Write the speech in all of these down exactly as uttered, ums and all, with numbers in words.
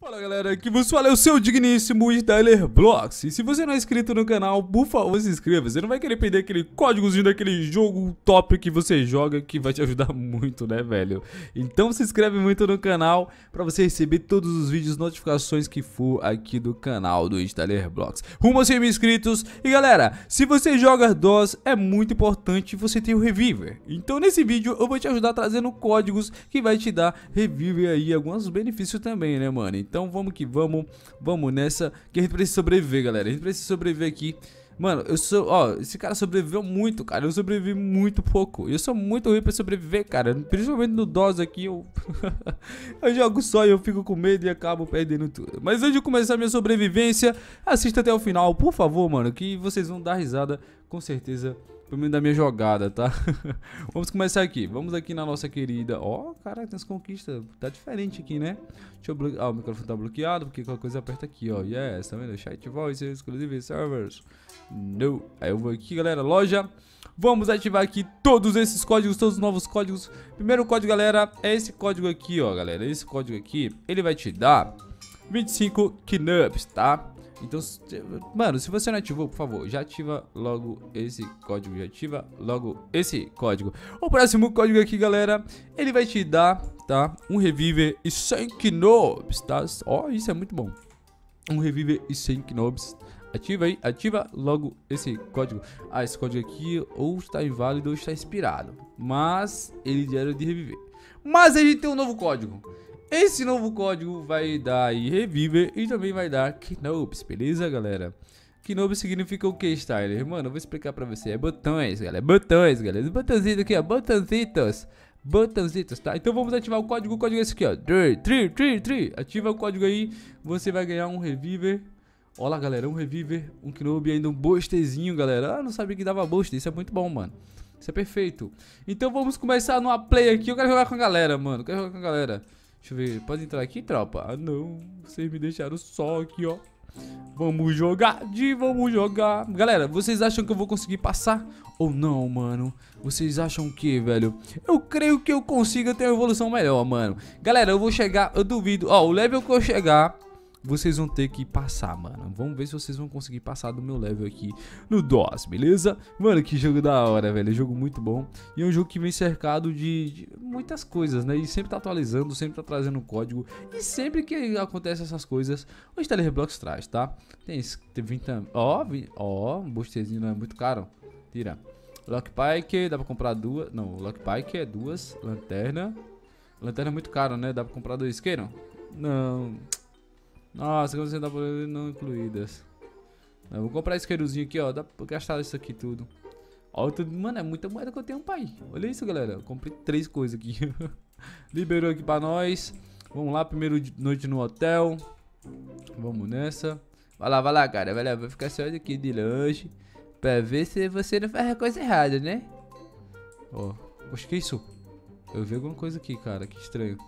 Fala galera, aqui vos fala é o seu digníssimo StylerBlox. E se você não é inscrito no canal, por favor se inscreva. Você não vai querer perder aquele códigozinho daquele jogo top que você joga, que vai te ajudar muito, né, velho? Então se inscreve muito no canal pra você receber todos os vídeos, notificações que for aqui do canal do StylerBlox. Rumo a cem mil inscritos. E galera, se você joga DOS, é muito importante você ter o Reviver. Então nesse vídeo eu vou te ajudar trazendo códigos que vai te dar Reviver aí, alguns benefícios também, né, mano? Então vamos que vamos, vamos nessa, que a gente precisa sobreviver, galera. A gente precisa sobreviver aqui. Mano, eu sou, ó, esse cara sobreviveu muito, cara. Eu sobrevivi muito pouco. Eu sou muito ruim pra sobreviver, cara. Principalmente no DOS aqui, eu eu jogo só e eu fico com medo e acabo perdendo tudo. Mas antes de começar a minha sobrevivência, assista até o final, por favor, mano, que vocês vão dar risada, com certeza, pelo menos da minha jogada, tá? Vamos começar aqui. Vamos aqui na nossa querida. Ó, oh, caraca, tem as conquistas. Tá diferente aqui, né? Deixa eu bloquear. Ah, o microfone tá bloqueado, porque qualquer coisa aperta aqui, ó. Yes, tá vendo? Chat voice, exclusive servers. No. Aí eu vou aqui, galera, loja. Vamos ativar aqui todos esses códigos, todos os novos códigos. Primeiro código, galera, é esse código aqui, ó, galera. Esse código aqui, ele vai te dar vinte e cinco Knups, tá? Então, mano, se você não ativou, por favor, já ativa logo esse código, já ativa logo esse código. O próximo código aqui, galera, ele vai te dar, tá, um Reviver e cem Knups, tá? Ó, isso é muito bom. Um Reviver e cem Knups. Ativa aí, ativa logo esse código. Ah, esse código aqui ou está inválido ou está expirado, mas ele já era de Reviver. Mas a gente tem um novo código. Esse novo código vai dar aí Reviver e também vai dar Knups, beleza, galera? Knups significa o que, Styler? Mano, eu vou explicar pra você. É botões, galera. Botões, galera. Botãozinhos aqui, ó. Botãozitos. Botãozitos, tá? Então vamos ativar o código. O código é esse aqui, ó. Tri, tri, tri, tri. Ativa o código aí. Você vai ganhar um Reviver. Olha lá, galera. Um Reviver, um Knup e ainda um boosterzinho, galera. Ah, não sabia que dava booster. Isso é muito bom, mano. Isso é perfeito. Então vamos começar numa play aqui. Eu quero jogar com a galera, mano. Eu quero jogar com a galera. Deixa eu ver, pode entrar aqui, tropa? Ah, não, vocês me deixaram só aqui, ó. Vamos jogar, de vamos jogar. Galera, vocês acham que eu vou conseguir passar? Ou não, mano? Vocês acham que, velho? Eu creio que eu consiga ter uma evolução melhor, mano. Galera, eu vou chegar, eu duvido. Ó, o level que eu chegar, vocês vão ter que passar, mano. Vamos ver se vocês vão conseguir passar do meu level aqui no DOS, beleza? Mano, que jogo da hora, velho. É um jogo muito bom. E é um jogo que vem cercado de, de muitas coisas, né? E sempre tá atualizando, sempre tá trazendo código. E sempre que acontece essas coisas, o StylerBlox traz, tá? Tem, tem vinte... Ó, ó, um boosterzinho não é muito caro. Tira. Lockpike, dá pra comprar duas. Não, Lockpike é duas. Lanterna. Lanterna é muito caro, né? Dá pra comprar dois isqueiro? Não. Nossa, quando você dá por não incluídas. Eu vou comprar esse isqueirozinho aqui, ó. Dá pra gastar isso aqui tudo. Ó, tudo. Mano, é muita moeda que eu tenho, pai. Olha isso, galera. Eu comprei três coisas aqui. Liberou aqui pra nós. Vamos lá, primeiro noite no hotel. Vamos nessa. Vai lá, vai lá, cara. Vai lá, vou ficar só aqui de lanche. Pra ver se você não faz a coisa errada, né? Ó. Poxa, que isso? Eu vi alguma coisa aqui, cara. Que estranho.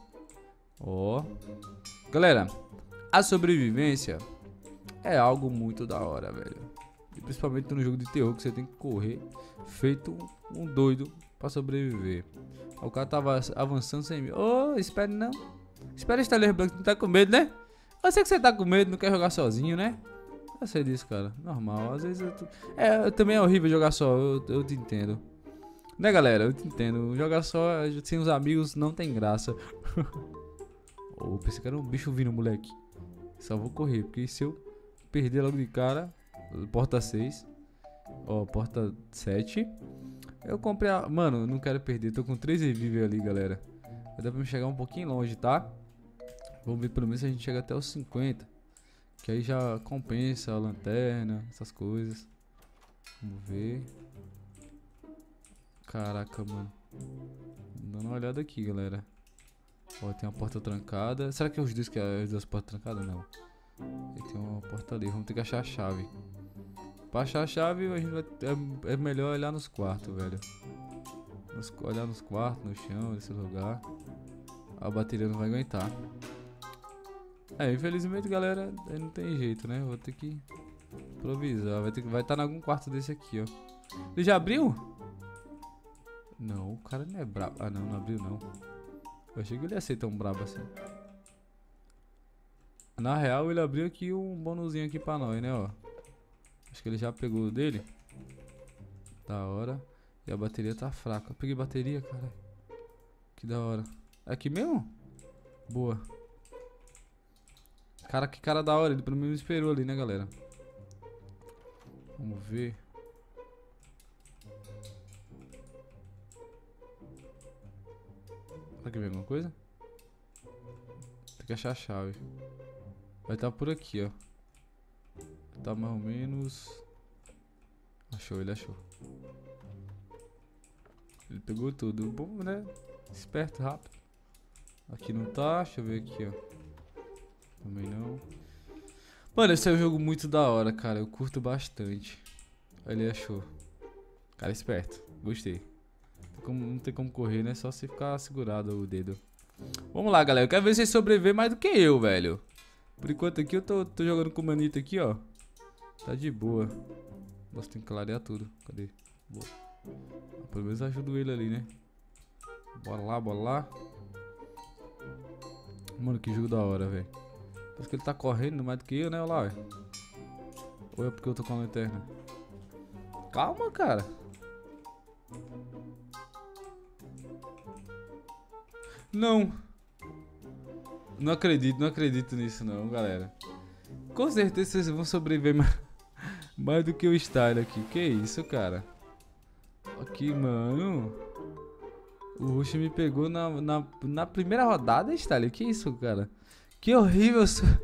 Ó. Galera, a sobrevivência é algo muito da hora, velho. E principalmente no jogo de terror, que você tem que correr feito um doido pra sobreviver. O cara tava avançando sem mim. Ô, oh, espere não. Espera, StylerBlox, não tá com medo, né? Eu sei que você tá com medo, não quer jogar sozinho, né? Eu sei disso, cara. Normal, às vezes eu... Tô... É, eu, também é horrível jogar só, eu, eu te entendo. Né, galera? Eu te entendo. Jogar só sem os amigos não tem graça. Oh, pensei que era um bicho vindo, moleque. Só vou correr, porque se eu perder logo de cara, porta seis, ó, porta sete, eu comprei a... Mano, eu não quero perder, tô com três reviver ali, galera. Vai dar pra me chegar um pouquinho longe, tá? Vamos ver pelo menos se a gente chega até os cinquenta, que aí já compensa a lanterna, essas coisas. Vamos ver. Caraca, mano. Dando uma olhada aqui, galera. Ó, tem uma porta trancada. Será que é os dois que é as duas portas trancadas? Não. E tem uma porta ali. Vamos ter que achar a chave. Pra achar a chave, a gente vai, é, é melhor olhar nos quartos, velho. Nos, olhar nos quartos, no chão, nesse lugar. A bateria não vai aguentar. É, infelizmente, galera, não tem jeito, né? Vou ter que improvisar. Vai ter que, vai estar em algum quarto desse aqui, ó. Ele já abriu? Não, o cara não é brabo. Ah, não, não abriu, não. Eu achei que ele ia ser tão brabo assim. Na real, ele abriu aqui um bônusinho aqui pra nós, né, ó. Acho que ele já pegou o dele. Da hora. E a bateria tá fraca. Eu peguei bateria, cara. Que da hora. É aqui mesmo? Boa. Cara, que cara da hora. Ele pelo menos esperou ali, né, galera? Vamos ver. Será que vem alguma coisa? Tem que achar a chave. Vai estar por aqui, ó. Tá mais ou menos... Achou, ele achou. Ele pegou tudo. Bom, né? Esperto, rápido. Aqui não tá. Deixa eu ver aqui, ó. Também não. Mano, esse é um jogo muito da hora, cara. Eu curto bastante. Ele achou. Cara esperto. Gostei. Não tem como, não tem como correr, né? Só se ficar segurado o dedo. Vamos lá, galera. Eu quero ver vocês sobreviver mais do que eu, velho. Por enquanto aqui eu tô, tô jogando com o manito aqui, ó. Tá de boa. Nossa, tem que clarear tudo. Cadê? Boa. Pelo menos ajudo ele ali, né? Bora lá, bora lá. Mano, que jogo da hora, velho. Parece que ele tá correndo mais do que eu, né? Olha lá, velho. Ou é porque eu tô com a lanterna? Calma, cara. Não. Não acredito, não acredito nisso não, galera. Com certeza vocês vão sobreviver mais, mais do que o Style aqui. Que isso, cara? Aqui, mano. O Rush me pegou na, na, na primeira rodada, Style. Que isso, cara? Que horrível.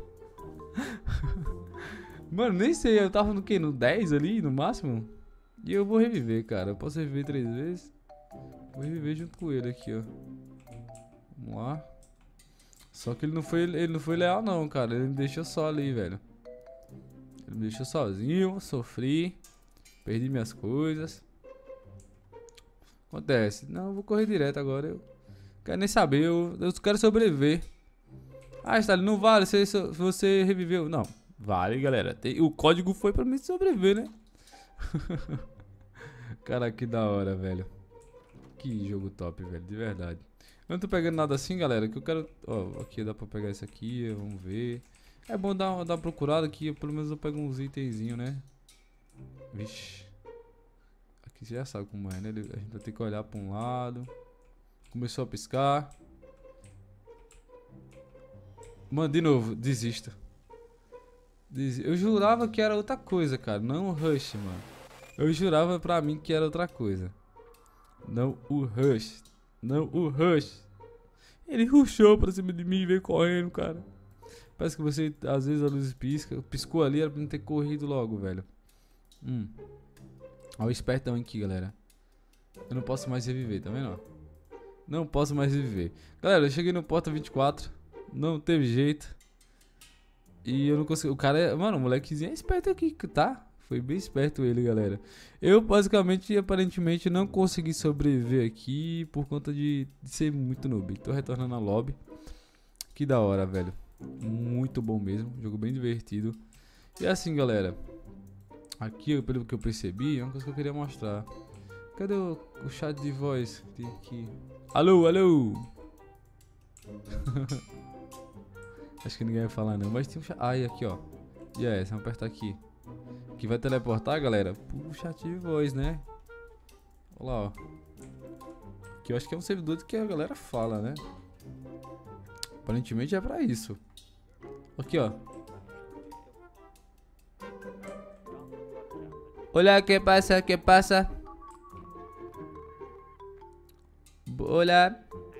Mano, nem sei. Eu tava no que? No dez ali, no máximo? E eu vou reviver, cara. Eu posso reviver três vezes. Vou reviver junto com ele aqui, ó. Vamos lá. Só que ele não foi, ele não foi leal não, cara. Ele me deixou só ali, velho. Ele me deixou sozinho, sofri. Perdi minhas coisas. Acontece. Não, eu vou correr direto agora. Eu quero nem saber, eu, eu quero sobreviver. Ah, Stalin, não vale se você reviveu. Não, vale, galera. Tem, o código foi pra mim sobreviver, né? Cara, que da hora, velho. Que jogo top, velho, de verdade. Eu não tô pegando nada assim, galera, que eu quero... Ó, aqui dá pra pegar isso aqui, vamos ver. É bom dar uma, dar uma procurada aqui, pelo menos eu pego uns itenzinhos, né? Vixe. Aqui você já sabe como é, né? A gente vai ter que olhar pra um lado. Começou a piscar. Mano, de novo, desista. Des... Eu jurava que era outra coisa, cara, não o Rush, mano. Eu jurava pra mim que era outra coisa. Não o Rush. Não o Rush. Ele rushou pra cima de mim e veio correndo, cara. Parece que você, às vezes a luz pisca. Piscou ali, era pra não ter corrido logo, velho. Hum. Olha o espertão aqui, galera. Eu não posso mais reviver, tá vendo? Não posso mais reviver. Galera, eu cheguei no porta vinte e quatro. Não teve jeito. E eu não consegui. O cara é. Mano, o molequezinho é esperto aqui, tá? Foi bem esperto ele, galera. Eu basicamente, aparentemente, não consegui sobreviver aqui por conta de, de ser muito noob. Tô retornando à lobby. Que da hora, velho. Muito bom mesmo. Jogo bem divertido. E assim, galera. Aqui, pelo que eu percebi, é uma coisa que eu queria mostrar. Cadê o, o chat de voz? Tem aqui. Alô, alô! Acho que ninguém vai falar não, mas tem um chat. Ah, e aqui, ó. E é, vamos apertar aqui. Que vai teleportar, galera, pro chat de voz, né? Olha lá, ó. Que eu acho que é um servidor que a galera fala, né? Aparentemente é pra isso. Aqui, ó. Olha, que passa, que passa. Olha.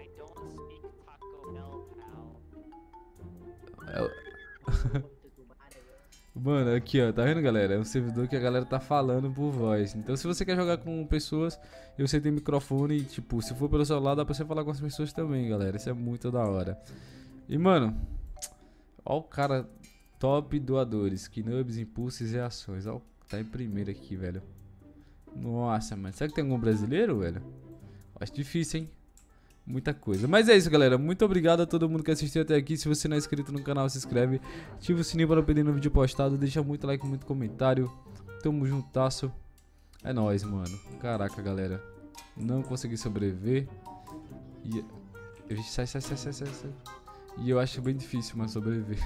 Mano, aqui ó, tá vendo, galera? É um servidor que a galera tá falando por voz. Então se você quer jogar com pessoas e você tem microfone, tipo, se for pelo celular dá pra você falar com as pessoas também, galera. Isso é muito da hora. E mano, ó o cara top doadores, Knubs, impulsos e ações. Ó, tá em primeiro aqui, velho. Nossa, mano, será que tem algum brasileiro, velho? Acho difícil, hein? Muita coisa. Mas é isso, galera. Muito obrigado a todo mundo que assistiu até aqui. Se você não é inscrito no canal, se inscreve. Ativa o sininho para não perder nenhum vídeo postado. Deixa muito like, muito comentário. Tamo juntasso. É nóis, mano. Caraca, galera. Não consegui sobreviver. E... Sai, sai, sai, sai, sai, sai. E eu acho bem difícil, mano, sobreviver.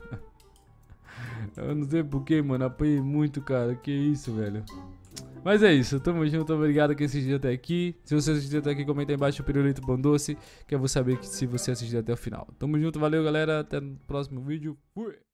Eu não sei porquê, mano. Apanhei muito, cara. Que isso, velho. Mas é isso. Tamo junto. Obrigado quem assistiu até aqui. Se você assistiu até aqui, comenta aí embaixo o pirulito pão doce, que eu vou saber que se você assistiu até o final. Tamo junto. Valeu, galera. Até no próximo vídeo. Fui!